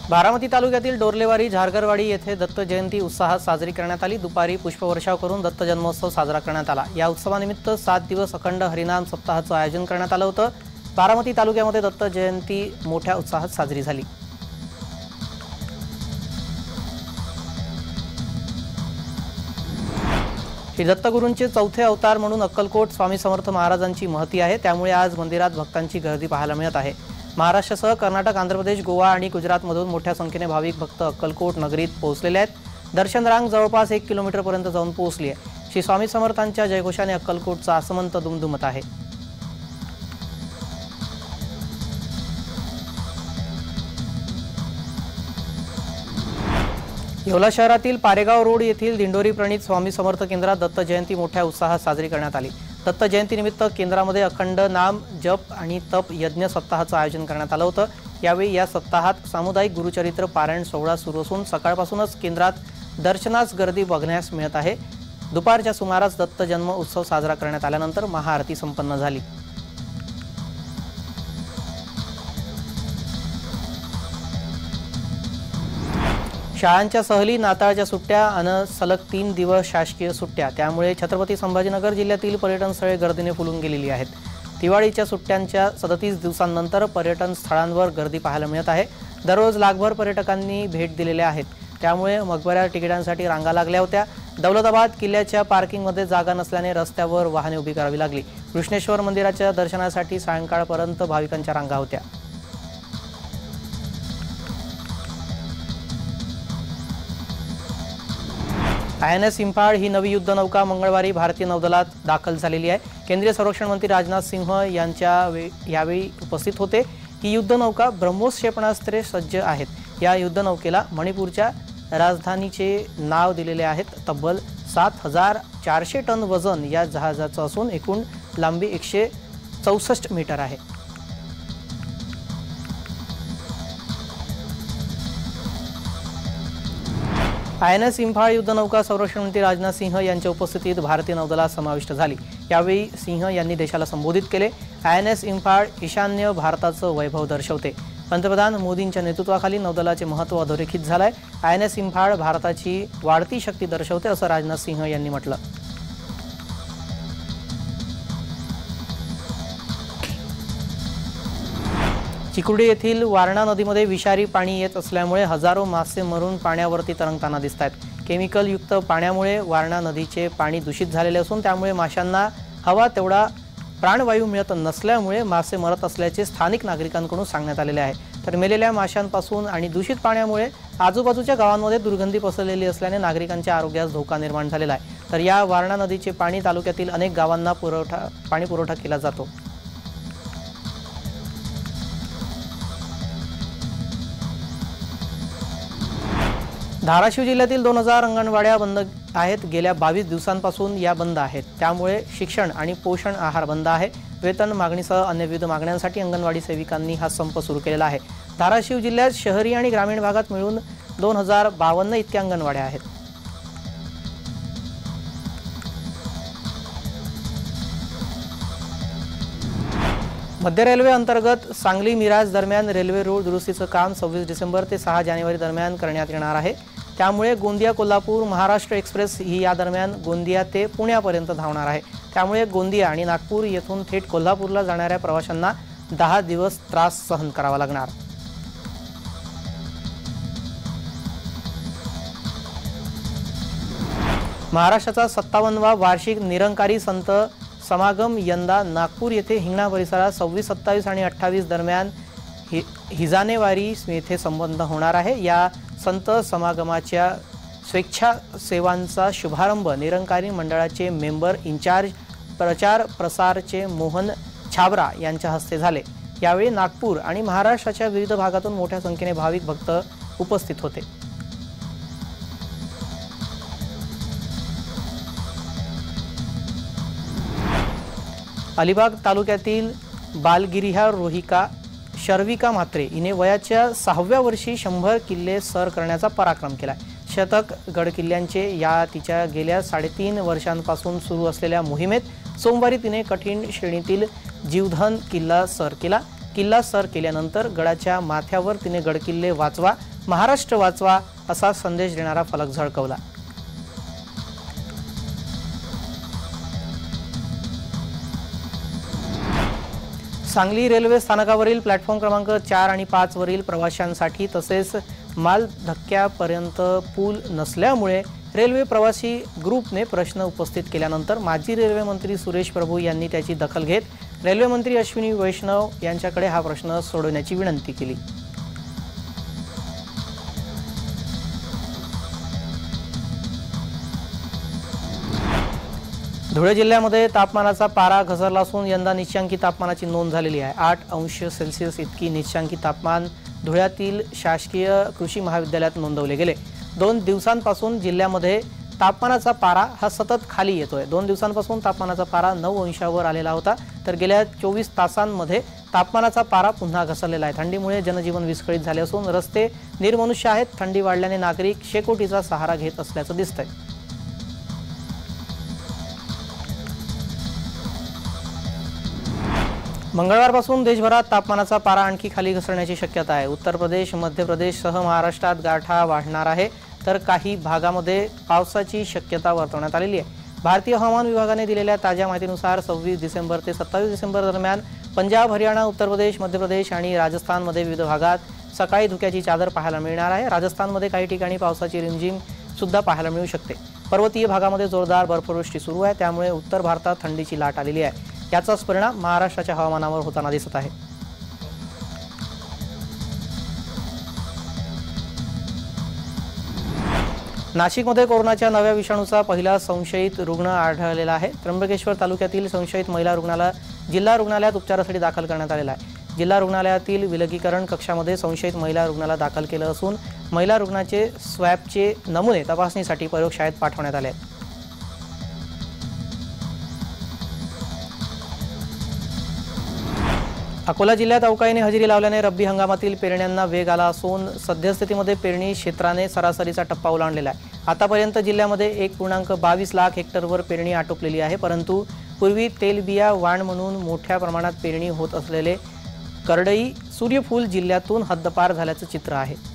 बारामती तालुक्यातील डोरलेवाडी झारगरवाडी येथे दत्त जयंती उत्साहात साजरी करण्यात आली। दुपारी पुष्पवर्षाव करून दत्त जन्मोत्सव साजरा करण्यात आला। या उत्सवानिमित्त 7 दिवस अखंड हरिनाम सप्ताहाचे आयोजन करण्यात आले होते। बारामती तालुक्यामध्ये दत्त जयंती मोठ्या उत्साहात साजरी झाली। श्री दत्तगुरूंचे चौथे अवतार म्हणून अक्कलकोट स्वामी समर्थ महाराजांची महती आहे। त्यामुळे आज मंदिरात भक्तांची गर्दी पाहायला मिळत आहे। महाराष्ट्रासह कर्नाटक, आंध्र प्रदेश, गोवा आणि गुजरातमधून मोठ्या संख्येने भाविक भक्त अक्कलकोट नगरीत पोहोचलेले आहेत। दर्शन रांग जवळपास 1 किलोमीटरपर्यंत जाऊन पोहोचली आहे। श्री स्वामी समर्थांच्या जयघोषाने अक्कलकोटचा आसमंत दुमदुमत आहे। येवला शहरातील पारेगाव रोड येथील दिंडोरी प्रणित स्वामी समर्थ केंद्रात दत्त जयंती मोठ्या उत्साहात साजरी करण्यात आली। दत्त जयंतीनिमित्त केंद्रामध्ये अखंड नाम जप आणि तप यज्ञ सप्ताहाचे आयोजन करण्यात आले होते। यावेळी या सप्ताहात सामुदायिक गुरुचरित्र पारायण सोहळा सुरू असून सकाळपासूनच केंद्रात दर्शनास गर्दी बघण्यास मिळत आहे। दुपारच्या सुमारास दत्त जन्म उत्सव साजरा करण्यात आल्यानंतर महाआरती संपन्न झाली। शाळांच्या सहली, नाताळच्या सुट्ट्या आणि सलग 3 दिवस शासकीय सुट्ट्या, त्यामुळे छत्रपती संभाजीनगर जिल्ह्यातील पर्यटन स्थळे गर्दीने फुलून गेलेली आहेत। दिवाळीच्या सुट्ट्यांच्या 37 दिवसांनंतर पर्यटन स्थळांवर गर्दी पाहायला मिळत आहे। दररोज लाखभर पर्यटकांनी भेट दिलेले आहेत। त्यामुळे मकबऱ्या तिकिटांसाठी रांगा लागल्या होत्या। दौलताबाद किल्ल्याच्या पार्किंगमध्ये जागा नसल्याने रस्त्यावर वाहने उभी करावी लागली। कृष्णेश्वर मंदिराच्या दर्शनासाठी सायंकाळपर्यंत भाविकांच्या रांगा होत्या। INS इंफाळ ही नवी युद्धनौका मंगळवारी भारतीय नौदलात दाखल झालेली आहे। केंद्रीय संरक्षण मंत्री राजनाथ सिंह यावेळी उपस्थित होते। ही युद्धनौका ब्रह्मोस क्षेपणास्त्रे सज्ज आहेत। या युद्धनौकेला मणिपूरच्या राजधानीचे नाव दिलेले आहे। तब्बल 7400 टन वजन या जहाजाचं असून एकूण लांबी 164 मीटर आहे। INS इंफाळ युद्धनौका संरक्षण मंत्री राजनाथ सिंह यांच्या उपस्थितीत भारतीय नौदलात समाविष्ट झाली। यावेळी सिंह यांनी देशाला संबोधित केले। INS इंफाळ ईशान्य भारताचं वैभव दर्शवते। पंतप्रधान मोदींच्या नेतृत्वाखाली नौदलाचे महत्त्व अधोरेखित झाले आहे। INS इंफाळ भारताची वाढती शक्ती दर्शवते असं राजनाथ सिंह यांनी म्हटलं। चिकुर्डी येथील वारणा नदीमध्ये विषारी पाणी येत असल्यामुळे हजारो मासे मरून पाण्यावरती तरंगताना दिसतात। केमिकल युक्त पाण्यामुळे वारणा नदीचे पाणी दूषित झालेले असून त्यामुळे माशांना हवा तेवढा प्राणवायू मिळत नसल्यामुळे मासे मरत असल्याचे स्थानिक नागरिकांकडून सांगण्यात आलेले आहे। तर मेलेल्या माशांपासून आणि दूषित पाण्यामुळे आजूबाजूच्या गावांमध्ये दुर्गंधी पसरलेली असल्याने नागरिकांच्या आरोग्यास धोका निर्माण झालेला आहे। तर या वारणा नदीचे पाणी तालुक्यातील अनेक गावांना पाणी पुरवठा केला जातो। धाराशिव जिल्ह्यातील 2000 अंगणवाड्या बंद आहेत। गेल्या 22 दिवसांपासून या बंद आहेत। त्यामुळे शिक्षण आणि पोषण आहार बंद आहे। वेतन मागणीसह अन्य विविध मागण्यांसाठी अंगणवाडी सेविकांनी हा संप सुरू केलेला आहे। धाराशिव जिल्ह्यात शहरी आणि ग्रामीण भागात मिळून 2052 इतक्या अंगणवाड्या आहेत। मध्य रेल्वे अंतर्गत सांगली मिराज दरम्यान रेल्वे रूळ दुरुस्तीचं काम 26 डिसेंबर ते 6 जानेवारी दरम्यान करण्यात येणार आहे। त्यामुळे गोंदिया कोल्हापूर महाराष्ट्र एक्सप्रेस ही या दरम्यान गोंदिया ते पुण्यापर्यंत धावणार आहे। त्यामुळे गोंदिया आणि नागपूर येथून थेट कोल्हापूरला जाणाऱ्या प्रवाशांना 10 दिवस त्रास सहन करावा लागणार। महाराष्ट्राचा 57वा वार्षिक निरंकारी संत समागम यंदा नागपूर येथे हिंगणा परिसरात 26, 27 आणि 28 दरम्यान हिजानेवारी येथे संपन्न होणार आहे। या संत समागमाच्या स्वेच्छासेवांचा शुभारंभ निरंकारी मंडळाचे मेंबर इंचार्ज प्रचार प्रसारचे मोहन छाबरा यांच्या हस्ते झाले। यावेळी नागपूर आणि महाराष्ट्राच्या विविध भागातून मोठ्या संख्येने भाविक भक्त उपस्थित होते। अलिबाग तालुक्यातील बालगिरिहा रोहिका शर्विका म्हात्रे हिने वयाच्या 6व्या वर्षी 100 किल्ले सर करण्याचा पराक्रम केला। शतक गड किल्ल्यांचे या तिच्या गेल्या 3.5 वर्षांपासून सुरू असलेल्या मोहिमेत सोमवारी तिने कठीण श्रेणीतील जीवधन किल्ला सर केला। किल्ला सर केल्यानंतर गडाच्या माथ्यावर तिने गडकिल्ले वाचवा महाराष्ट्र वाचवा असा संदेश देणारा फलक झळकवला। सांगली रेल्वे स्थानकावरील प्लॅटफॉर्म क्रमांक 4 आणि 5 वरील प्रवाशांसाठी तसेच माल धक्क्यापर्यंत पूल नसल्यामुळे रेल्वे प्रवासी ग्रुपने प्रश्न उपस्थित केल्यानंतर माजी रेल्वे मंत्री सुरेश प्रभू यांनी त्याची दखल घेत रेल्वे मंत्री अश्विनी वैष्णव यांच्याकडे हा प्रश्न सोडवण्याची विनंती केली। धुळे जिल्ह्यामध्ये तापमानाचा पारा घसरला असून यंदा निचांकी तापमानाची नोंद झालेली आहे। 8 अंश सेल्सिअस इतकी निचांकी तापमान धुळ्यातील शासकीय कृषी महाविद्यालयात नोंदवले गेले। 2 दिवसांपासून जिल्ह्यामध्ये तापमानाचा पारा हा सतत खाली येतोय। 2 दिवसांपासून तापमानाचा पारा 9 अंशावर आलेला होता, तर गेल्या 24 तासांमध्ये तापमानाचा पारा पुन्हा घसरलेला आहे। थंडीमुळे जनजीवन विस्कळीत झाले असून रस्ते निर्मनुष्य आहेत। थंडी वाढल्याने नागरिक शेकोटीचा सहारा घेत असल्याचं दिसतंय। मंगळवारपासून देशभरात तापमानाचा पारा आणखी खाली घसरण्याची शक्यता आहे। उत्तर प्रदेश, मध्य प्रदेशसह महाराष्ट्रात गारठा वाढणार आहे, तर काही भागामध्ये पावसाची शक्यता वर्तवण्यात आलेली आहे। भारतीय हवामान विभागाने दिलेल्या ताज्या माहितीनुसार 26 डिसेंबर ते 27 डिसेंबर दरम्यान पंजाब, हरियाणा, उत्तर प्रदेश, मध्य प्रदेश आणि राजस्थानमध्ये विविध भागात सकाळी धुक्याची चादर पाहायला मिळणार आहे। राजस्थानमध्ये काही ठिकाणी पावसाची रिमझिम सुद्धा पाहायला मिळू शकते। पर्वतीय भागामध्ये जोरदार बर्फवृष्टी सुरू आहे, त्यामुळे उत्तर भारतात थंडीची लाट आलेली आहे। याचाच परिणाम महाराष्ट्राच्या हवामानावर होताना दिसत आहे। नाशिकमध्ये कोरोनाच्या नव्या विषाणूचा पहिला संशयित रुग्ण आढळलेला आहे। त्र्यंबकेश्वर तालुक्यातील संशयित महिला रुग्णाला जिल्हा रुग्णालयात उपचारासाठी दाखल करण्यात आलेला आहे। जिल्हा रुग्णालयातील विलगीकरण कक्षामध्ये संशयित महिला रुग्णाला दाखल केलं असून महिला रुग्णाचे स्वॅबचे नमुने तपासणीसाठी प्रयोगशाळेत पाठवण्यात आले आहेत। अकोला जिल्ह्यात अवकाळीने हजेरी लावल्याने रब्बी हंगामातील पेरण्यांना वेग आला असून सद्यस्थितीमध्ये पेरणी क्षेत्राने सरासरीचा टप्पा ओलांडलेला आहे। आतापर्यंत जिल्ह्यामध्ये 1.22 लाख हेक्टरवर पेरणी आटोपलेली आहे, परंतु पूर्वी तेलबिया वाण म्हणून मोठ्या प्रमाणात पेरणी होत असलेले करडई सूर्यफूल जिल्ह्यातून हद्दपार झाल्याचं चित्र आहे।